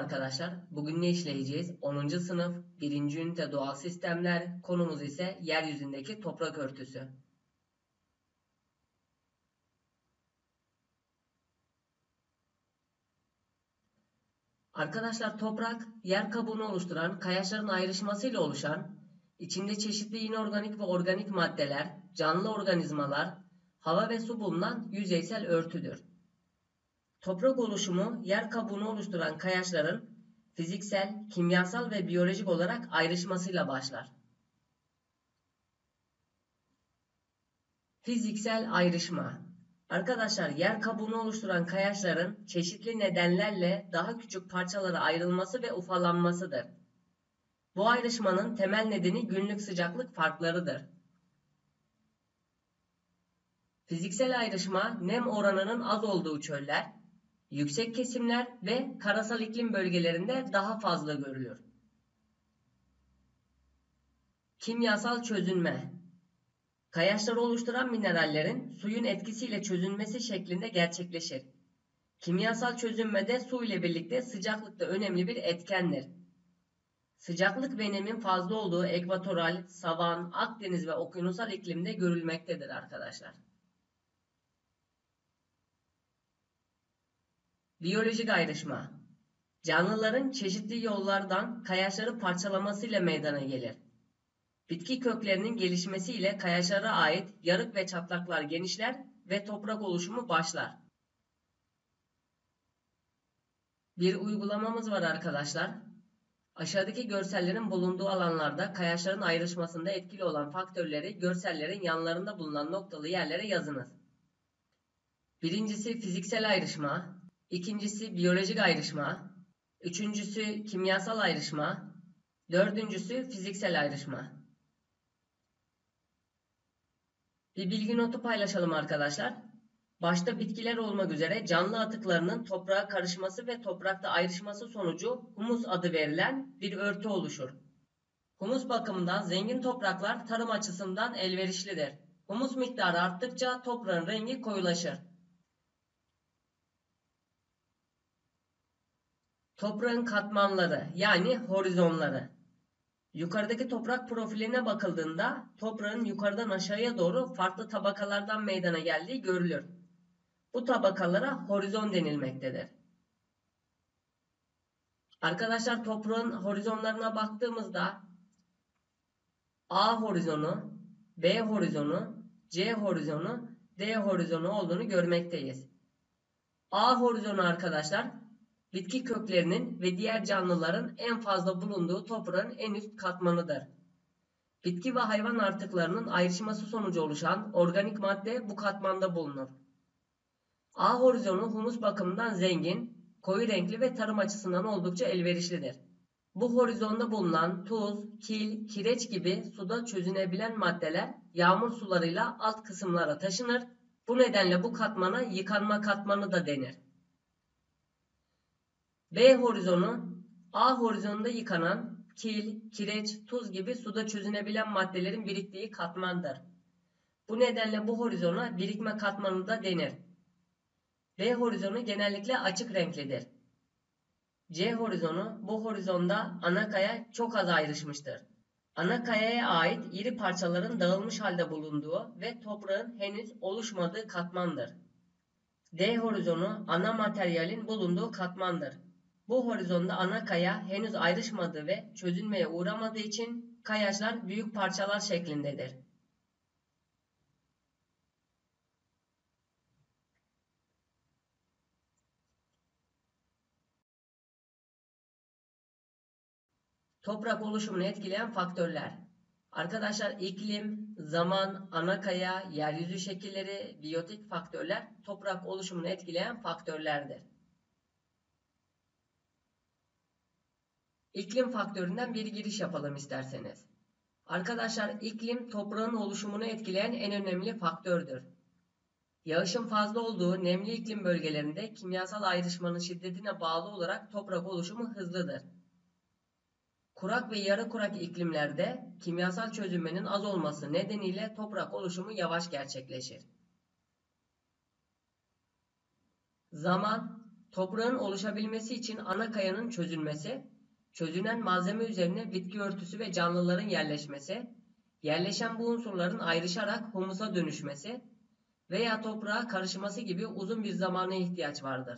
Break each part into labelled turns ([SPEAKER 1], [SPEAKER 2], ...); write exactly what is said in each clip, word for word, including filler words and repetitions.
[SPEAKER 1] arkadaşlar. Bugün ne işleyeceğiz? onuncu sınıf birinci ünite doğal sistemler. Konumuz ise yeryüzündeki toprak örtüsü. Arkadaşlar toprak, yer kabuğunu oluşturan kayaçların ayrışmasıyla oluşan, içinde çeşitli inorganik ve organik maddeler, canlı organizmalar, hava ve su bulunan yüzeysel örtüdür. Toprak oluşumu, yer kabuğunu oluşturan kayaçların fiziksel, kimyasal ve biyolojik olarak ayrışmasıyla başlar. Fiziksel ayrışma. Arkadaşlar yer kabuğunu oluşturan kayaçların çeşitli nedenlerle daha küçük parçalara ayrılması ve ufalanmasıdır. Bu ayrışmanın temel nedeni günlük sıcaklık farklarıdır. Fiziksel ayrışma nem oranının az olduğu çöller, yüksek kesimler ve karasal iklim bölgelerinde daha fazla görülür. Kimyasal çözünme. Kayaçları oluşturan minerallerin suyun etkisiyle çözünmesi şeklinde gerçekleşir. Kimyasal çözünmede su ile birlikte sıcaklık da önemli bir etkendir. Sıcaklık ve nemin fazla olduğu ekvatoral, savan, Akdeniz ve okyanusal iklimde görülmektedir arkadaşlar. Biyolojik ayrışma. Canlıların çeşitli yollardan kayaçları parçalamasıyla meydana gelir. Bitki köklerinin gelişmesiyle kayaçlara ait yarık ve çatlaklar genişler ve toprak oluşumu başlar. Bir uygulamamız var arkadaşlar. Aşağıdaki görsellerin bulunduğu alanlarda kayaçların ayrışmasında etkili olan faktörleri görsellerin yanlarında bulunan noktalı yerlere yazınız. Birincisi fiziksel ayrışma, ikincisi biyolojik ayrışma, üçüncüsü kimyasal ayrışma, dördüncüsü fiziksel ayrışma. Bir bilgi notu paylaşalım arkadaşlar. Başta bitkiler olmak üzere canlı atıklarının toprağa karışması ve toprakta ayrışması sonucu humus adı verilen bir örtü oluşur. Humus bakımından zengin topraklar tarım açısından elverişlidir. Humus miktarı arttıkça toprağın rengi koyulaşır. Toprağın katmanları yani horizonları. Yukarıdaki toprak profiline bakıldığında toprağın yukarıdan aşağıya doğru farklı tabakalardan meydana geldiği görülür. Bu tabakalara horizon denilmektedir. Arkadaşlar toprağın horizonlarına baktığımızda A horizonu, B horizonu, C horizonu, D horizonu olduğunu görmekteyiz. A horizonu arkadaşlar bitki köklerinin ve diğer canlıların en fazla bulunduğu toprağın en üst katmanıdır. Bitki ve hayvan artıklarının ayrışması sonucu oluşan organik madde bu katmanda bulunur. A horizonu humus bakımından zengin, koyu renkli ve tarım açısından oldukça elverişlidir. Bu horizonda bulunan tuz, kil, kireç gibi suda çözünebilen maddeler yağmur sularıyla alt kısımlara taşınır. Bu nedenle bu katmana yıkanma katmanı da denir. B horizonu, A horizonunda yıkanan kil, kireç, tuz gibi suda çözünebilen maddelerin biriktiği katmandır. Bu nedenle bu horizona birikme katmanı da denir. D horizonu genellikle açık renklidir. C horizonu, bu horizonda ana kaya çok az ayrışmıştır. Ana kayaya ait iri parçaların dağılmış halde bulunduğu ve toprağın henüz oluşmadığı katmandır. D horizonu, ana materyalin bulunduğu katmandır. Bu horizonda ana kaya henüz ayrışmadığı ve çözülmeye uğramadığı için kayaçlar büyük parçalar şeklindedir. Toprak oluşumunu etkileyen faktörler. Arkadaşlar iklim, zaman, ana kaya, yeryüzü şekilleri, biyotik faktörler toprak oluşumunu etkileyen faktörlerdir. İklim faktöründen bir giriş yapalım isterseniz. Arkadaşlar iklim toprağın oluşumunu etkileyen en önemli faktördür. Yağışın fazla olduğu nemli iklim bölgelerinde kimyasal ayrışmanın şiddetine bağlı olarak toprak oluşumu hızlıdır. Kurak ve yarı kurak iklimlerde kimyasal çözünmenin az olması nedeniyle toprak oluşumu yavaş gerçekleşir. Zaman, Toprağın oluşabilmesi için ana kayanın çözülmesi, çözünen malzeme üzerine bitki örtüsü ve canlıların yerleşmesi, yerleşen bu unsurların ayrışarak humusa dönüşmesi veya toprağa karışması gibi uzun bir zamana ihtiyaç vardır.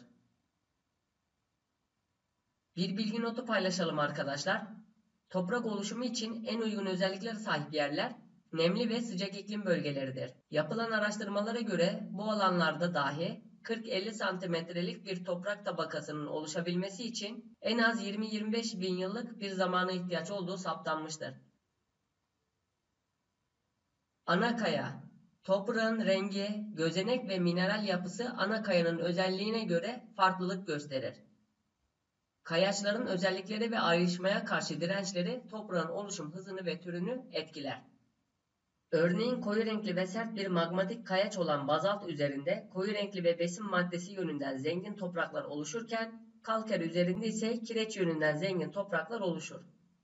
[SPEAKER 1] Bir bilgi notu paylaşalım arkadaşlar. Toprak oluşumu için en uygun özelliklere sahip yerler nemli ve sıcak iklim bölgeleridir. Yapılan araştırmalara göre bu alanlarda dahi kırk elli santimetrelik bir toprak tabakasının oluşabilmesi için en az yirmi yirmi beş bin yıllık bir zamana ihtiyaç olduğu saptanmıştır. Ana kaya, toprağın rengi, gözenek ve mineral yapısı ana kayanın özelliğine göre farklılık gösterir. Kayaçların özellikleri ve ayrışmaya karşı dirençleri toprağın oluşum hızını ve türünü etkiler. Örneğin koyu renkli ve sert bir magmatik kayaç olan bazalt üzerinde koyu renkli ve besin maddesi yönünden zengin topraklar oluşurken kalker üzerinde ise kireç yönünden zengin topraklar oluşur.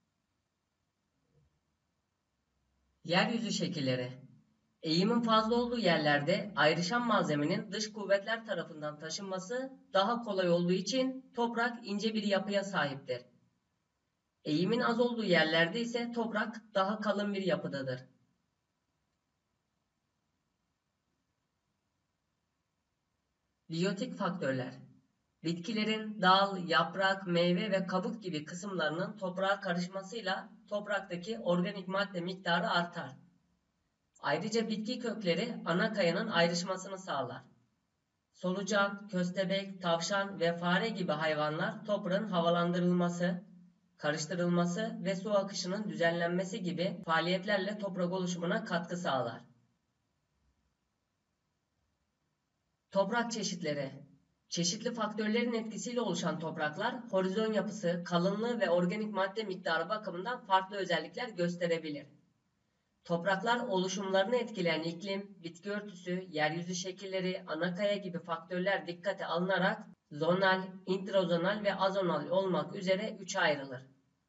[SPEAKER 1] Yeryüzü şekilleri. Eğimin fazla olduğu yerlerde ayrışan malzemenin dış kuvvetler tarafından taşınması daha kolay olduğu için toprak ince bir yapıya sahiptir. Eğimin az olduğu yerlerde ise toprak daha kalın bir yapıdadır. Biyotik faktörler. Bitkilerin dal, yaprak, meyve ve kabuk gibi kısımlarının toprağa karışmasıyla topraktaki organik madde miktarı artar. Ayrıca bitki kökleri ana kayanın ayrışmasını sağlar. Solucan, köstebek, tavşan ve fare gibi hayvanlar toprağın havalandırılması, karıştırılması ve su akışının düzenlenmesi gibi faaliyetlerle toprak oluşumuna katkı sağlar. Toprak çeşitleri. Çeşitli faktörlerin etkisiyle oluşan topraklar, horizon yapısı, kalınlığı ve organik madde miktarı bakımından farklı özellikler gösterebilir. Topraklar oluşumlarını etkileyen iklim, bitki örtüsü, yeryüzü şekilleri, ana kaya gibi faktörler dikkate alınarak zonal, intrazonal ve azonal olmak üzere üçe ayrılır.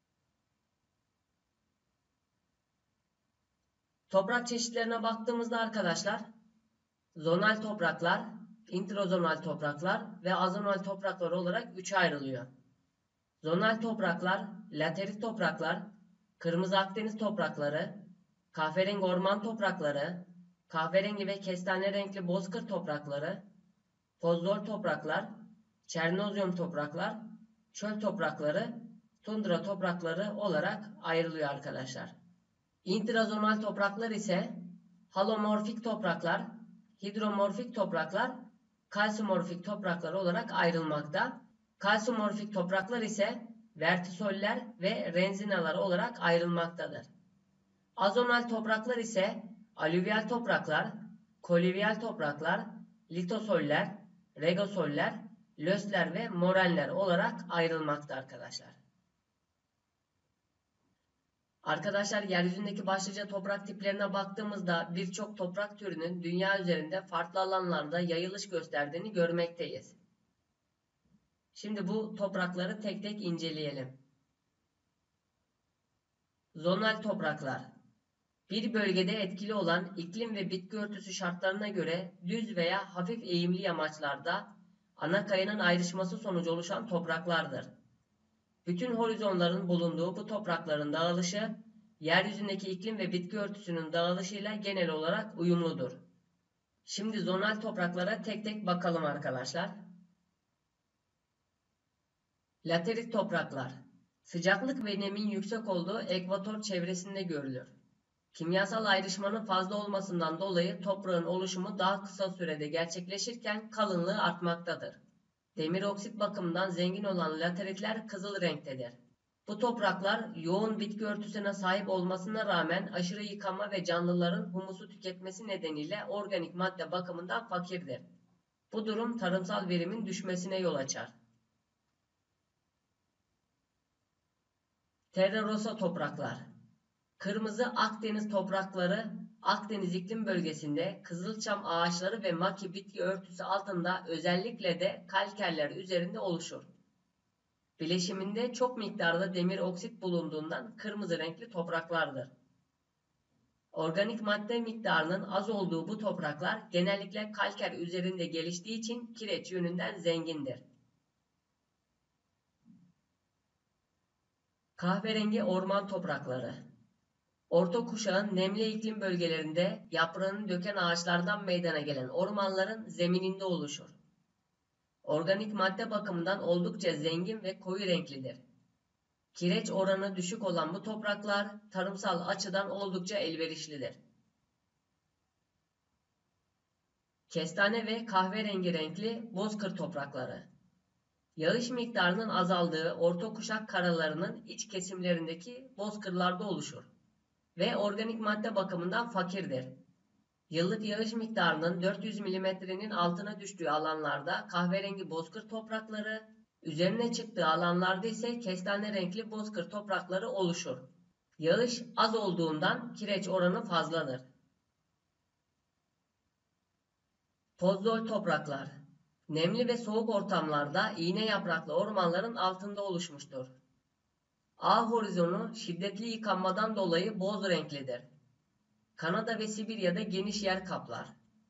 [SPEAKER 1] Toprak çeşitlerine baktığımızda arkadaşlar, zonal topraklar, intrazonal topraklar ve azonal topraklar olarak üçe ayrılıyor. Zonal topraklar, laterit topraklar, kırmızı Akdeniz toprakları, kahverengi orman toprakları, kahverengi ve kestane renkli bozkır toprakları, fosfor topraklar, çernozyum topraklar, çöl toprakları, tundra toprakları olarak ayrılıyor arkadaşlar. İntrazonal topraklar ise halomorfik topraklar, hidromorfik topraklar, kalsiyomorfik topraklar olarak ayrılmakta. Kalsiyomorfik topraklar ise vertisoller ve renzinalar olarak ayrılmaktadır. Azonal topraklar ise alüvyal topraklar, kolüvyal topraklar, litosoller, regosoller, lösler ve morenler olarak ayrılmakta arkadaşlar. Arkadaşlar yeryüzündeki başlıca toprak tiplerine baktığımızda birçok toprak türünün dünya üzerinde farklı alanlarda yayılış gösterdiğini görmekteyiz. Şimdi bu toprakları tek tek inceleyelim. Zonal topraklar. Bir bölgede etkili olan iklim ve bitki örtüsü şartlarına göre düz veya hafif eğimli yamaçlarda ana kayanın ayrışması sonucu oluşan topraklardır. Bütün horizonların bulunduğu bu toprakların dağılışı, yeryüzündeki iklim ve bitki örtüsünün dağılışıyla genel olarak uyumludur. Şimdi zonal topraklara tek tek bakalım arkadaşlar. Laterit topraklar. Sıcaklık ve nemin yüksek olduğu ekvator çevresinde görülür. Kimyasal ayrışmanın fazla olmasından dolayı toprağın oluşumu daha kısa sürede gerçekleşirken kalınlığı artmaktadır. Demir oksit bakımından zengin olan lateritler kızıl renktedir. Bu topraklar yoğun bitki örtüsüne sahip olmasına rağmen aşırı yıkanma ve canlıların humusu tüketmesi nedeniyle organik madde bakımından fakirdir. Bu durum tarımsal verimin düşmesine yol açar. Terra rossa topraklar. Kırmızı Akdeniz toprakları Akdeniz iklim bölgesinde kızılçam ağaçları ve maki bitki örtüsü altında özellikle de kalkerler üzerinde oluşur. Bileşiminde çok miktarda demir oksit bulunduğundan kırmızı renkli topraklardır. Organik madde miktarının az olduğu bu topraklar genellikle kalker üzerinde geliştiği için kireç yönünden zengindir. Kahverengi orman toprakları. Orta kuşağın nemli iklim bölgelerinde yaprağını döken ağaçlardan meydana gelen ormanların zemininde oluşur. Organik madde bakımından oldukça zengin ve koyu renklidir. Kireç oranı düşük olan bu topraklar tarımsal açıdan oldukça elverişlidir. Kestane ve kahverengi renkli bozkır toprakları. Yağış miktarının azaldığı orta kuşak karalarının iç kesimlerindeki bozkırlarda oluşur ve organik madde bakımından fakirdir. Yıllık yağış miktarının dört yüz milimetrenin altına düştüğü alanlarda kahverengi bozkır toprakları, üzerine çıktığı alanlarda ise kestane renkli bozkır toprakları oluşur. Yağış az olduğundan kireç oranı fazladır. Podzol topraklar. Nemli ve soğuk ortamlarda iğne yapraklı ormanların altında oluşmuştur. A horizonu şiddetli yıkanmadan dolayı boz renklidir. Kanada ve Sibirya'da geniş yer kaplar.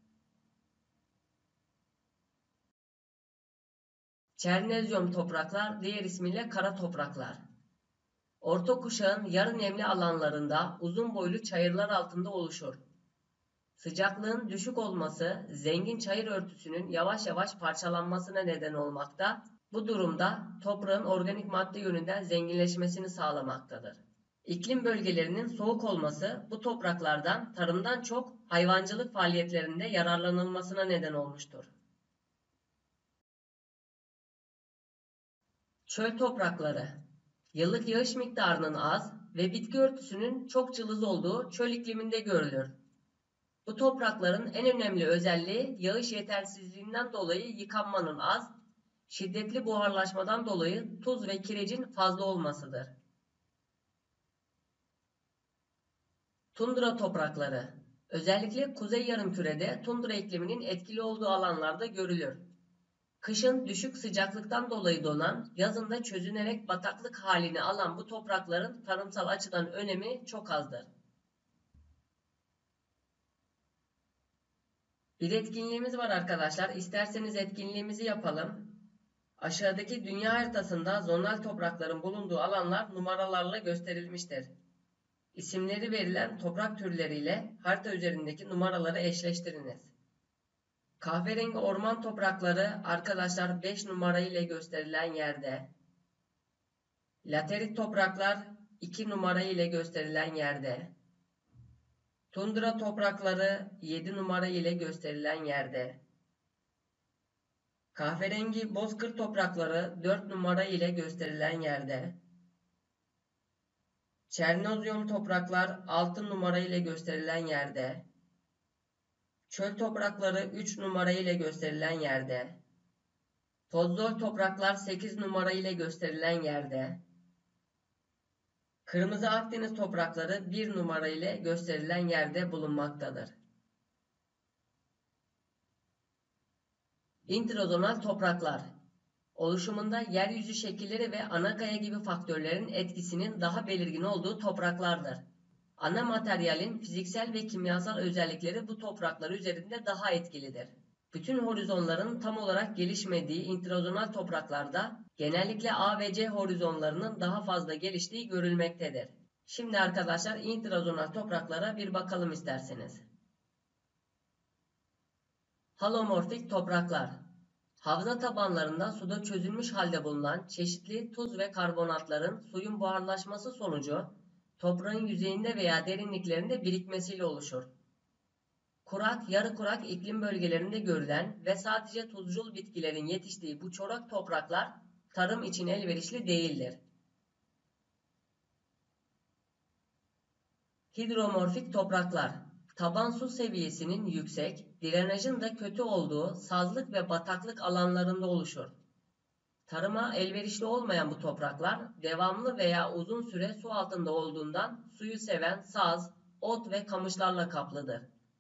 [SPEAKER 1] Çernezyum topraklar, diğer ismiyle kara topraklar. Orta kuşağın yarı nemli alanlarında uzun boylu çayırlar altında oluşur. Sıcaklığın düşük olması zengin çayır örtüsünün yavaş yavaş parçalanmasına neden olmakta. Bu durumda toprağın organik madde yönünden zenginleşmesini sağlamaktadır. İklim bölgelerinin soğuk olması bu topraklardan tarımdan çok hayvancılık faaliyetlerinde yararlanılmasına neden olmuştur. Çöl toprakları. Yıllık yağış miktarının az ve bitki örtüsünün çok cılız olduğu çöl ikliminde görülür. Bu toprakların en önemli özelliği yağış yetersizliğinden dolayı yıkanmanın az, şiddetli buharlaşmadan dolayı tuz ve kirecin fazla olmasıdır. Tundra toprakları. Özellikle kuzey yarımkürede tundra ikliminin etkili olduğu alanlarda görülür. Kışın düşük sıcaklıktan dolayı donan, yazında çözünerek bataklık halini alan bu toprakların tarımsal açıdan önemi çok azdır. Bir etkinliğimiz var arkadaşlar. İsterseniz etkinliğimizi yapalım. Aşağıdaki dünya haritasında zonal toprakların bulunduğu alanlar numaralarla gösterilmiştir. İsimleri verilen toprak türleriyle harita üzerindeki numaraları eşleştiriniz. Kahverengi orman toprakları arkadaşlar beş numara ile gösterilen yerde. Laterit topraklar iki numara ile gösterilen yerde. Tundra toprakları yedi numara ile gösterilen yerde. Kahverengi bozkır toprakları dört numara ile gösterilen yerde. Çernozyum topraklar altı numara ile gösterilen yerde. Çöl toprakları üç numara ile gösterilen yerde. Podzol topraklar sekiz numara ile gösterilen yerde. Kırmızı Akdeniz toprakları bir numara ile gösterilen yerde bulunmaktadır. İntrozonal topraklar. Oluşumunda yeryüzü şekilleri ve anakaya gibi faktörlerin etkisinin daha belirgin olduğu topraklardır. Ana materyalin fiziksel ve kimyasal özellikleri bu topraklar üzerinde daha etkilidir. Bütün horizonların tam olarak gelişmediği introzonal topraklarda genellikle A ve C horizonlarının daha fazla geliştiği görülmektedir. Şimdi arkadaşlar introzonal topraklara bir bakalım isterseniz. Halomorfik topraklar. Havza tabanlarında suda çözülmüş halde bulunan çeşitli tuz ve karbonatların suyun buharlaşması sonucu toprağın yüzeyinde veya derinliklerinde birikmesiyle oluşur. Kurak, yarı kurak iklim bölgelerinde görülen ve sadece tuzcul bitkilerin yetiştiği bu çorak topraklar tarım için elverişli değildir. Hidromorfik topraklar. Taban su seviyesinin yüksek, drenajın da kötü olduğu sazlık ve bataklık alanlarında oluşur. Tarıma elverişli olmayan bu topraklar devamlı veya uzun süre su altında olduğundan suyu seven saz, ot ve kamışlarla kaplıdır.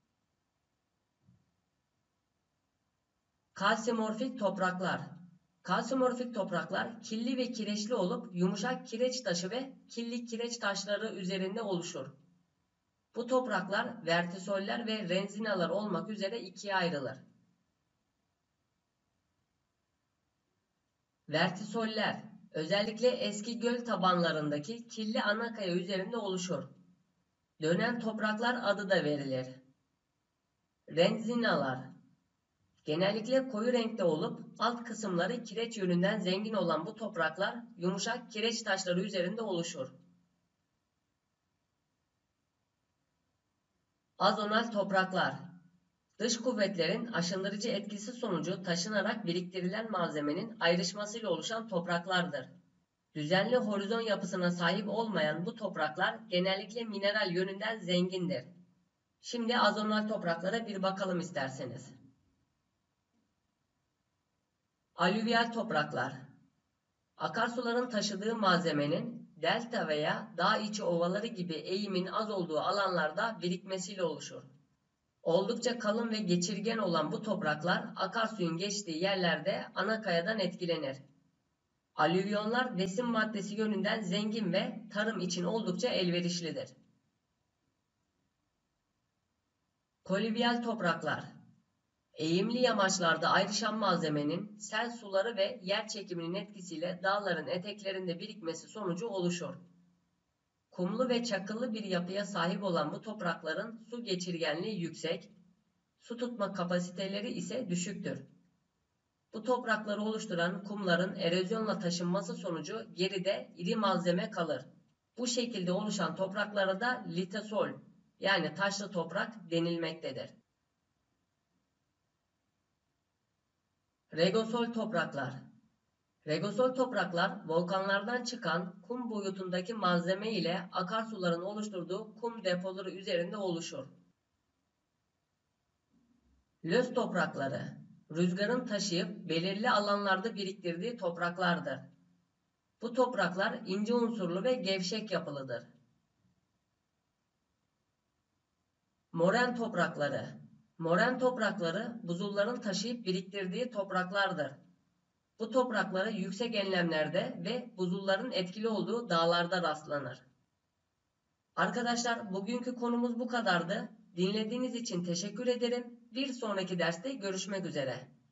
[SPEAKER 1] Kalsiyomorfik topraklar. Kalsiyomorfik topraklar killi ve kireçli olup yumuşak kireç taşı ve killi kireç taşları üzerinde oluşur. Bu topraklar vertisoller ve renzinalar olmak üzere ikiye ayrılır. Vertisoller Özellikle eski göl tabanlarındaki kirli anakaya üzerinde oluşur. Dönen topraklar adı da verilir. Renzinalar genellikle koyu renkte olup alt kısımları kireç yönünden zengin olan bu topraklar yumuşak kireç taşları üzerinde oluşur. Azonal topraklar dış kuvvetlerin aşındırıcı etkisi sonucu taşınarak biriktirilen malzemenin ayrışmasıyla oluşan topraklardır. Düzenli horizon yapısına sahip olmayan bu topraklar genellikle mineral yönünden zengindir. Şimdi azonal topraklara bir bakalım isterseniz. Alüvyal topraklar akarsuların taşıdığı malzemenin delta veya dağ içi ovaları gibi eğimin az olduğu alanlarda birikmesiyle oluşur. Oldukça kalın ve geçirgen olan bu topraklar akarsuyun geçtiği yerlerde ana kayadan etkilenir. Alüvyonlar besin maddesi yönünden zengin ve tarım için oldukça elverişlidir. Kolüvyal topraklar eğimli yamaçlarda ayrışan malzemenin sel suları ve yer çekiminin etkisiyle dağların eteklerinde birikmesi sonucu oluşur. Kumlu ve çakıllı bir yapıya sahip olan bu toprakların su geçirgenliği yüksek, su tutma kapasiteleri ise düşüktür. Bu toprakları oluşturan kumların erozyonla taşınması sonucu geride iri malzeme kalır. Bu şekilde oluşan topraklara da litasol yani taşlı toprak denilmektedir. Regosol topraklar Regosol topraklar volkanlardan çıkan kum boyutundaki malzeme ile akarsuların oluşturduğu kum depoları üzerinde oluşur. Löz toprakları rüzgarın taşıyıp belirli alanlarda biriktirdiği topraklardır. Bu topraklar ince unsurlu ve gevşek yapılıdır. Moren toprakları Moren toprakları buzulların taşıyıp biriktirdiği topraklardır. Bu topraklara yüksek enlemlerde ve buzulların etkili olduğu dağlarda rastlanır. Arkadaşlar bugünkü konumuz bu kadardı. Dinlediğiniz için teşekkür ederim. Bir sonraki derste görüşmek üzere.